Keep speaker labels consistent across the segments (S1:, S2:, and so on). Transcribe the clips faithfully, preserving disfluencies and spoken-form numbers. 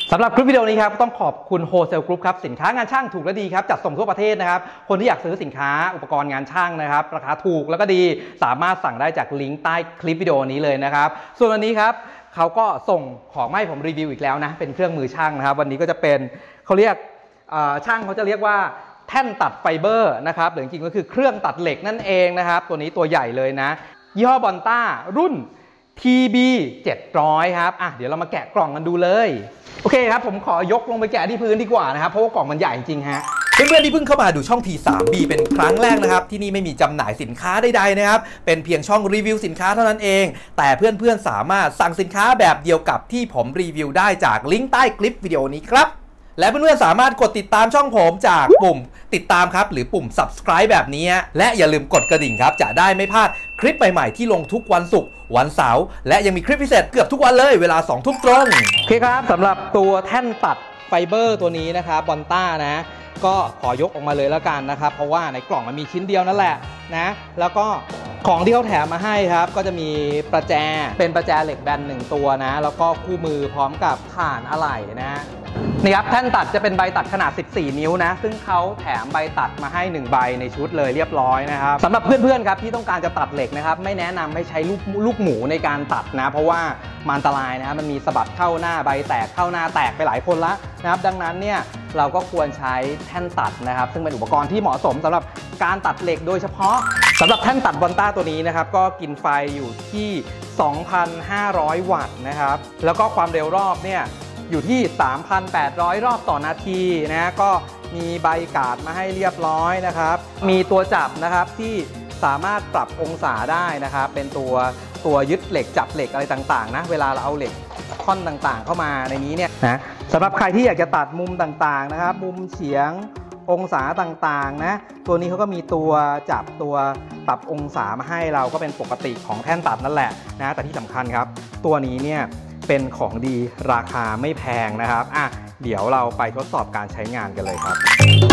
S1: สำหรับคลิปวิดีโอนี้ครับต้องขอบคุณโฮเซลกรุ๊ปครับสินค้างานช่างถูกและดีครับจัดส่งทั่วประเทศนะครับคนที่อยากซื้อสินค้าอุปกรณ์งานช่างนะครับราคาถูกแล้วก็ดีสามารถสั่งได้จากลิงก์ใต้คลิปวิดีโอนี้เลยนะครับส่วนวันนี้ครับเขาก็ส่งของมาให้ผมรีวิวอีกแล้วนะเป็นเครื่องมือช่างนะครับวันนี้ก็จะเป็นเขาเรียกช่างเขาจะเรียกว่าแท่นตัดไฟเบอร์นะครับหรือจริงๆก็คือเครื่องตัดเหล็กนั่นเองนะครับตัวนี้ตัวใหญ่เลยนะยี่ห้อบอนต้ารุ่น ที บี เจ็ดร้อย ครับอ่ะเดี๋ยวเรามาแกะกล่องกันดูเลยโอเคครับผมขอยกลงไปแกะที่พื้นดีกว่านะครับเพราะว่ากล่องมันใหญ่จริงฮะเพื่อนๆที่เพิ่งเข้ามาดูช่อง ที ทรี บี เป็นครั้งแรกนะครับที่นี่ไม่มีจำหน่ายสินค้าใดๆนะครับเป็นเพียงช่องรีวิวสินค้าเท่านั้นเองแต่เพื่อนๆสามารถสั่งสินค้าแบบเดียวกับที่ผมรีวิวได้จากลิงก์ใต้คลิปวิดีโอนี้ครับและเพื่อนๆสามารถกดติดตามช่องผมจากปุ่มติดตามครับหรือปุ่ม Subscribe แบบนี้และอย่าลืมกดกระดิ่งครับจะได้ไม่พลาดคลิปใหม่ๆที่ลงทุกวันศุกร์วันเสาร์และยังมีคลิปพิเศษเกือบทุกวันเลยเวลาสองทุ่มตรงโอเคครับสำหรับตัวแท่นตัดไฟเบอร์ตัวนี้นะครับบอนต้านะก็ขอยกออกมาเลยแล้วกันนะครับเพราะว่าในกล่องมันมีชิ้นเดียวนั่นแหละนะแล้วก็ของที่เขาแถมมาให้ครับก็จะมีประแจเป็นประแจเหล็กแบนหนึ่งตัวนะแล้วก็คู่มือพร้อมกับถ่านอะไหล่นะนี่ครับแท่นตัดจะเป็นใบตัดขนาดสิบสี่นิ้วนะซึ่งเขาแถมใบตัดมาให้หนึ่งใบในชุดเลยเรียบร้อยนะครับสำหรับเพื่อนๆครับที่ต้องการจะตัดเหล็กนะครับไม่แนะนำให้ใช้ลูกลูกหมูในการตัดนะเพราะว่ามันอันตรายนะครับมันมีสะบัดเข้าหน้าใบแตกเข้าหน้าแตกไปหลายคนละนะครับดังนั้นเนี่ยเราก็ควรใช้แท่นตัดนะครับซึ่งเป็นอุปกรณ์ที่เหมาะสมสำหรับการตัดเหล็กโดยเฉพาะสำหรับแท่นตัดบอนต้าตัวนี้นะครับก็กินไฟอยู่ที่ สองพันห้าร้อย วัตต์นะครับแล้วก็ความเร็วรอบเนี่ยอยู่ที่ สามพันแปดร้อย รอบต่อนาทีนะก็มีใบกาดมาให้เรียบร้อยนะครับมีตัวจับนะครับที่สามารถปรับองศาได้นะครับเป็นตัวตัวยึดเหล็กจับเหล็กอะไรต่างๆนะเวลาเราเอาเหล็กท่อนต่างๆเข้ามาในนี้เนี่ยนะสำหรับใครที่อยากจะตัดมุมต่างๆนะครับมุมเฉียงองศาต่างๆนะตัวนี้เขาก็มีตัวจับตัวปรับองศามาให้เราก็เป็นปกติของแท่นตัดนั่นแหละนะแต่ที่สำคัญครับตัวนี้เนี่ยเป็นของดีราคาไม่แพงนะครับอ่ะเดี๋ยวเราไปทดสอบการใช้งานกันเลยครับ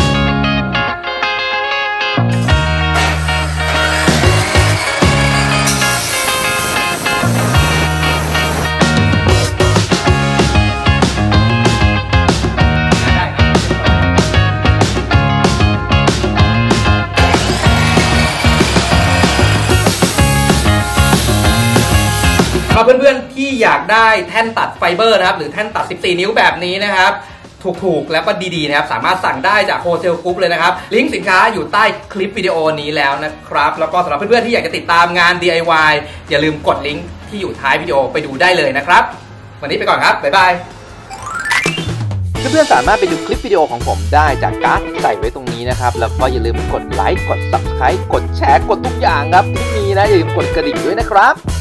S1: เพื่อนๆที่อยากได้แท่นตัดไฟเบอร์นะครับหรือแท่นตัดสิบสี่นิ้วแบบนี้นะครับถูกๆแล้วก็ดีๆนะครับสามารถสั่งได้จากโฮเซลกรุ๊ปเลยนะครับลิงก์สินค้าอยู่ใต้คลิปวิดีโอนี้แล้วนะครับแล้วก็สำหรับเพื่อนๆที่อยากจะติดตามงาน ดี ไอ วาย อย่าลืมกดลิงก์ที่อยู่ท้ายวิดีโอไปดูได้เลยนะครับวันนี้ไปก่อนครับบ๊ายบายเพื่อนๆสามารถไปดูคลิปวิดีโอของผมได้จากการ์ดที่ใส่ไว้ตรงนี้นะครับแล้วก็อย่าลืมกดไลค์กด Subscribe กดแชร์กดทุกอย่างครับที่มีนะอย่าลืมกดกระดิ่งด้วยนะครับ